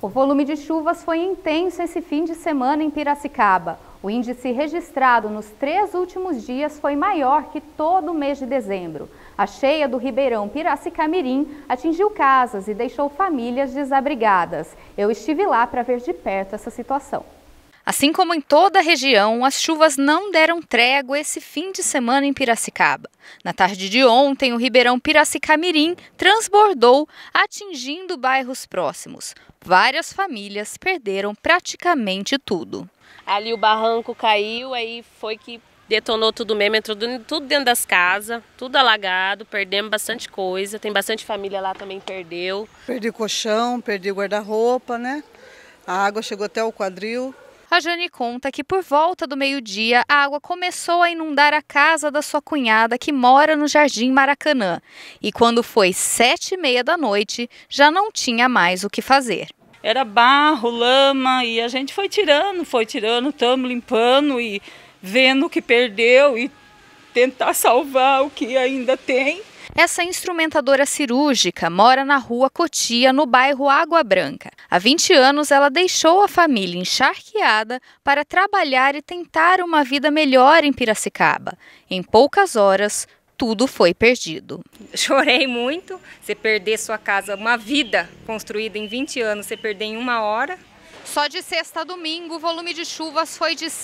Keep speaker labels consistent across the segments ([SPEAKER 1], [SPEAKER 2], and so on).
[SPEAKER 1] O volume de chuvas foi intenso esse fim de semana em Piracicaba. O índice registrado nos 3 últimos dias foi maior que todo o mês de dezembro. A cheia do Ribeirão Piracicamirim atingiu casas e deixou famílias desabrigadas. Eu estive lá para ver de perto essa situação.
[SPEAKER 2] Assim como em toda a região, as chuvas não deram trégua esse fim de semana em Piracicaba. Na tarde de ontem, o Ribeirão Piracicamirim transbordou, atingindo bairros próximos. Várias famílias perderam praticamente tudo.
[SPEAKER 3] Ali o barranco caiu, aí foi que detonou tudo mesmo, entrou tudo dentro das casas, tudo alagado, perdemos bastante coisa, tem bastante família lá também perdeu.
[SPEAKER 4] Perdi colchão, perdi guarda-roupa, né? A água chegou até o quadril.
[SPEAKER 2] A Jane conta que por volta do meio-dia a água começou a inundar a casa da sua cunhada que mora no Jardim Maracanã. E quando foi 7h30 da noite, já não tinha mais o que fazer.
[SPEAKER 5] Era barro, lama e a gente foi tirando, estamos limpando e vendo o que perdeu e tentar salvar o que ainda tem.
[SPEAKER 2] Essa instrumentadora cirúrgica mora na rua Cotia, no bairro Água Branca. Há 20 anos, ela deixou a família encharqueada para trabalhar e tentar uma vida melhor em Piracicaba. Em poucas horas, tudo foi perdido.
[SPEAKER 6] Chorei muito. Você perder sua casa, uma vida construída em 20 anos, você perder em 1 hora.
[SPEAKER 2] Só de sexta a domingo, o volume de chuvas foi de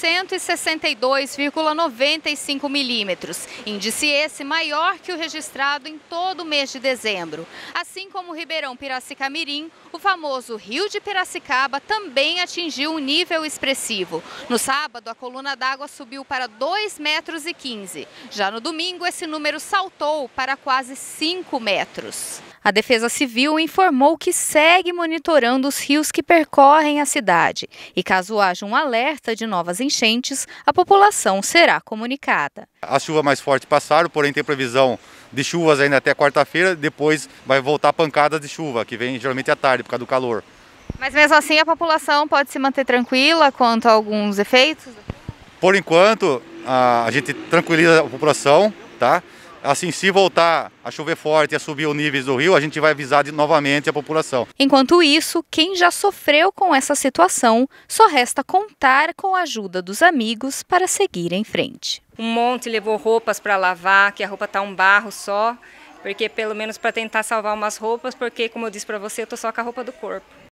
[SPEAKER 2] 162,95 milímetros, índice esse maior que o registrado em todo o mês de dezembro. Assim como o Ribeirão Piracicamirim, o famoso Rio de Piracicaba também atingiu um nível expressivo. No sábado, a coluna d'água subiu para 2,15 metros. Já no domingo, esse número saltou para quase 5 metros. A Defesa Civil informou que segue monitorando os rios que percorrem a cidade e, caso haja um alerta de novas enchentes, a população será comunicada.
[SPEAKER 7] As chuvas mais fortes passaram, porém tem previsão de chuvas ainda até quarta-feira, depois vai voltar pancadas de chuva, que vem geralmente à tarde por causa do calor.
[SPEAKER 2] Mas mesmo assim a população pode se manter tranquila quanto a alguns efeitos?
[SPEAKER 7] Por enquanto, a gente tranquiliza a população, tá? Assim, se voltar a chover forte e a subir os níveis do rio, a gente vai avisar novamente a população.
[SPEAKER 2] Enquanto isso, quem já sofreu com essa situação, só resta contar com a ajuda dos amigos para seguir em frente.
[SPEAKER 6] Um monte levou roupas para lavar, que a roupa tá um barro só, porque pelo menos para tentar salvar umas roupas, porque como eu disse para você, eu tô só com a roupa do corpo.